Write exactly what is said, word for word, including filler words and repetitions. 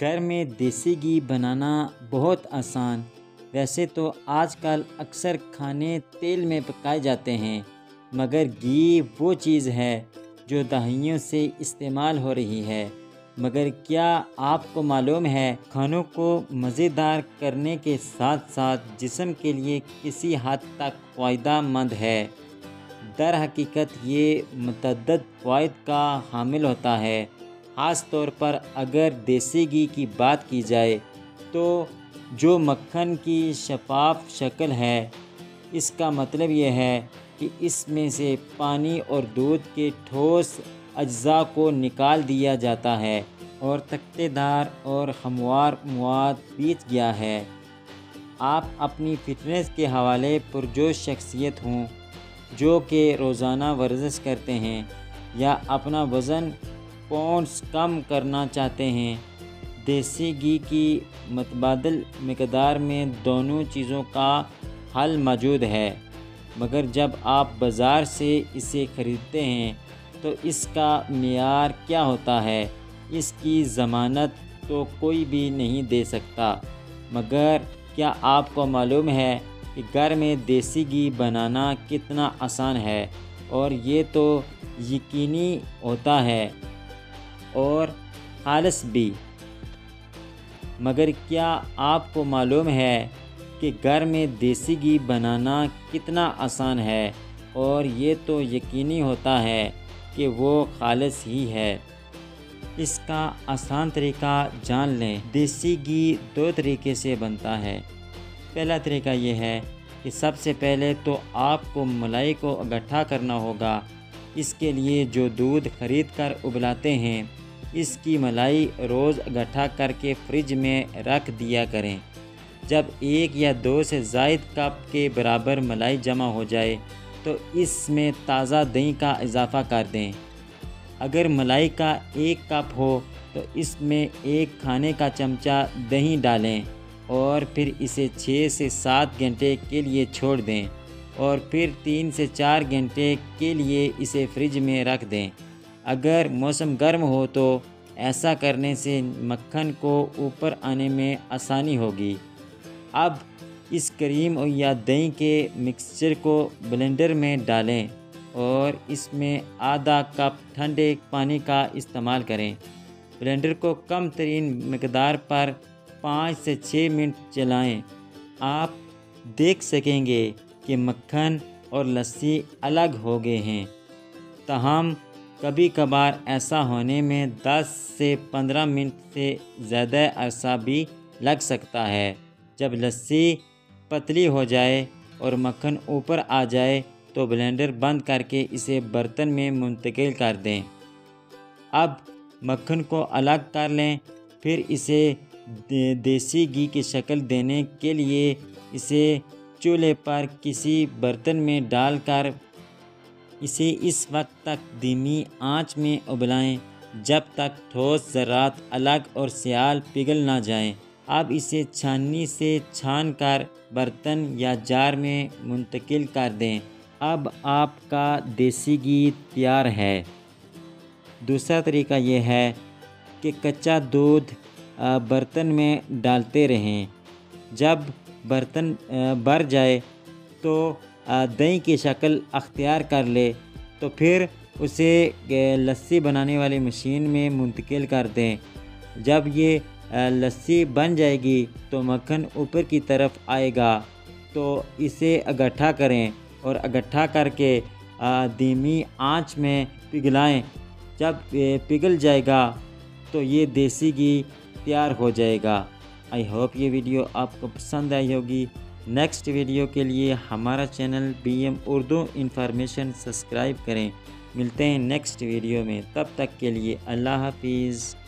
گھر میں دیسی گھی بنانا بہت آسان۔ ویسے تو آج کل اکثر کھانے تیل میں پکائے جاتے ہیں، مگر گھی وہ چیز ہے جو دہائیوں سے استعمال ہو رہی ہے۔ مگر کیا آپ کو معلوم ہے، کھانوں کو مزیدار کرنے کے ساتھ ساتھ جسم کے لیے کسی حد تک فائدہ مند ہے۔ در حقیقت یہ متعدد فوائد کا حامل ہوتا ہے۔ خاص طور پر اگر دیسی گھی کی بات کی جائے تو جو مکھن کی شفاف شکل ہے، اس کا مطلب یہ ہے کہ اس میں سے پانی اور دودھ کے ٹھوس اجزاء کو نکال دیا جاتا ہے اور تکتے دار اور ہموار مواد بیچ گیا ہے۔ آپ اپنی فٹنس کے حوالے پرجوش شخصیت ہوں جو کہ روزانہ ورزش کرتے ہیں یا اپنا وزن پاؤنڈز کم کرنا چاہتے ہیں، دیسی گھی کی متبادل مقدار میں دونوں چیزوں کا حل موجود ہے۔ مگر جب آپ بازار سے اسے خریدتے ہیں تو اس کا معیار کیا ہوتا ہے، اس کی ضمانت تو کوئی بھی نہیں دے سکتا۔ مگر کیا آپ کو معلوم ہے کہ گھر میں دیسی گھی بنانا کتنا آسان ہے، اور یہ تو یقینی ہوتا ہے اور خالص بھی۔ مگر کیا آپ کو معلوم ہے کہ گھر میں دیسی گھی بنانا کتنا آسان ہے، اور یہ تو یقینی ہوتا ہے کہ وہ خالص ہی ہے۔ اس کا آسان طریقہ جان لیں۔ دیسی گھی دو طریقے سے بنتا ہے۔ پہلا طریقہ یہ ہے کہ سب سے پہلے تو آپ کو ملائی کو اکٹھا کرنا ہوگا۔ اس کے لیے جو دودھ خرید کر ابلاتے ہیں، اس کی ملائی روز اکٹھا کر کے فریج میں رکھ دیا کریں۔ جب ایک یا دو سے زائد کپ کے برابر ملائی جمع ہو جائے تو اس میں تازہ دہی کا اضافہ کر دیں۔ اگر ملائی کا ایک کپ ہو تو اس میں ایک کھانے کا چمچہ دہی ڈالیں اور پھر اسے چھ سے سات گھنٹے کے لیے چھوڑ دیں، اور پھر تین سے چار گھنٹے کے لیے اسے فریج میں رکھ دیں۔ اگر موسم گرم ہو تو ایسا کرنے سے مکھن کو اوپر آنے میں آسانی ہوگی۔ اب اس کریم یا دہی کے مکسچر کو بلینڈر میں ڈالیں اور اس میں آدھا کپ ٹھنڈے پانی کا استعمال کریں۔ بلینڈر کو کم ترین مقدار پر پانچ سے چھ منٹ چلائیں۔ آپ دیکھ سکیں گے کہ مکھن اور لسی الگ ہو گئے ہیں، تاہم کبھی کبھار ایسا ہونے میں دس سے پندرہ منٹ سے زیادہ عرصہ بھی لگ سکتا ہے۔ جب لسی پتلی ہو جائے اور مکھن اوپر آ جائے تو بلینڈر بند کر کے اسے برتن میں منتقل کر دیں۔ اب مکھن کو الگ کر لیں، پھر اسے دیسی گھی کی شکل دینے کے لیے اسے چولہے پر کسی برتن میں ڈال کر اسے اس وقت تک دھیمی آنچ میں ابلائیں جب تک ٹھوس ذرات الگ اور سیال پگھل نہ جائیں۔ اب اسے چھاننی سے چھان کر برتن یا جار میں منتقل کر دیں۔ اب آپ کا دیسی گھی تیار ہے۔ دوسرا طریقہ یہ ہے کہ کچا دودھ برتن میں ڈالتے رہیں۔ جب برتن بھر جائے تو دہی کی شکل اختیار کر لے تو پھر اسے لسی بنانے والی مشین میں منتقل کر دیں۔ جب یہ لسی بن جائے گی تو مکھن اوپر کی طرف آئے گا، تو اسے اکٹھا کریں اور اکٹھا کر کے دھیمی آنچ میں پگھلائیں۔ جب پگھل جائے گا تو یہ دیسی گھی تیار ہو جائے گا۔ آئی ہوپ یہ ویڈیو آپ کو پسند آئی ہوگی۔ نیکسٹ ویڈیو کے لیے ہمارا channel B M Urdu information subscribe کریں۔ ملتے ہیں نیکسٹ ویڈیو میں، تب تک کے لیے اللہ حافظ۔